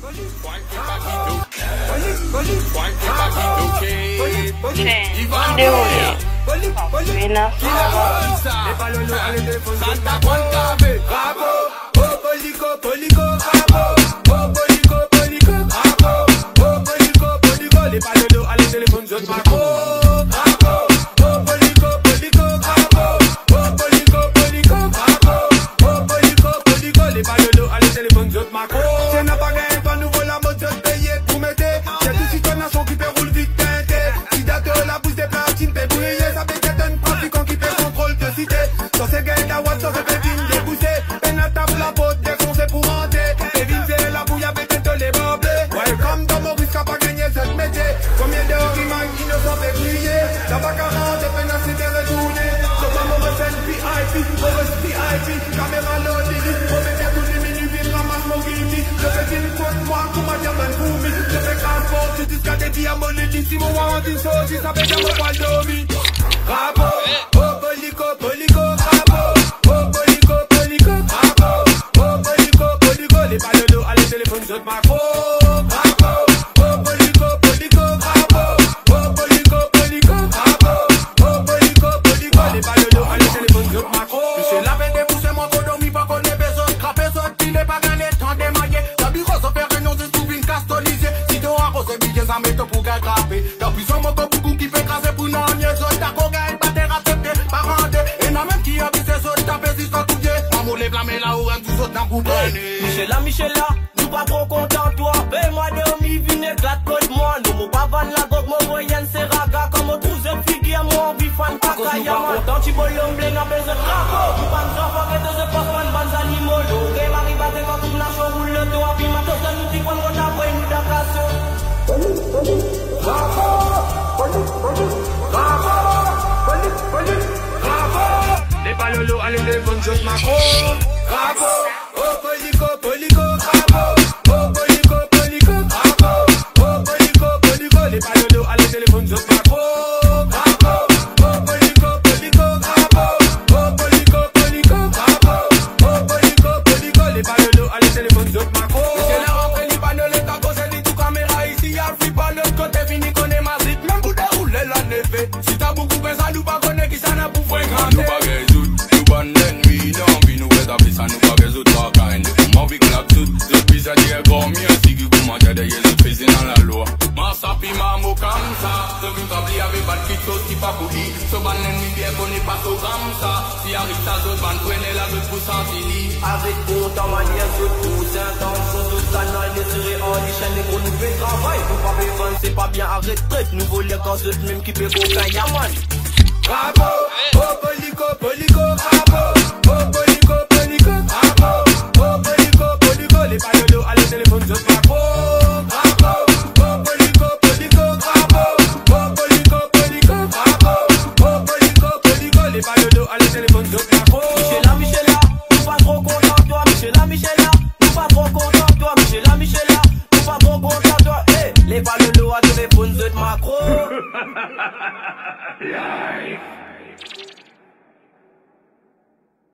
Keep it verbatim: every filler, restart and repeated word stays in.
Michela, Michela, nous pas trop content toi. Fais-moi dormir, vinaigre, code moi. Nous m'ont pas vanne la gogue, mon moyen c'est raga. Comme on trouve un figure, moi on vit fan pas caïaman. Content, tu peux l'omblé, n'a pas de drapeau. Tu pas de enfant, que de ce pas fan, ban animaux. L'eau, et Marie Baté, quand tout n'a chaud, roule le dos. Puis ma tosse, nous dit qu'on a pris nous d'applacer. Bravo, police, police, bravo, police, police, bravo. Les balolos, allez, les bonnes choses, Macron. Bravo, oh, polico, polico, bravo. Oh, polico, polico, bravo. Oh, polico, polico, les balolos, allez, téléphone, choses, Macron. Bravo, oh, polico, polico, bravo. Oh, polico, polico, bravo. Oh, polico, polico, les balolos, allez, téléphone, choses, Macron. C'est la rentrée, les banoles, les tacos, c'est dit tout caméra ici, y'a le pas le côté fini, qu'on est massif, même pour dérouler la neve. Si t'as beaucoup de ça, nous pas connaître qui ça n'a pour fréquenter. Nous pas résoudre, nous pas l'ennemi, non, puis nous rétablir ça, nous pas résoudre pas quand nous m'en vit clap tout. Depuis ça dit encore mieux, si tu commences à d'ailleurs, je fais dans la loi. Ma sapi, ma mot comme ça, ce que t'as avec pas de chose qui pas pour qui. Ce ban l'ennemi bien connaît pas tout comme ça. Si arrive ça, ce ban prenez la route pour sentir. Avec autant manière, ce tout, c'est un temps, ce tout, ça n'a été tiré en les chaînes, les gros, nous fait travail. Nous pas besoin, c'est pas bien à retraite, nous voulons quand ce même qui fait aucun yaman. Bravo, oh,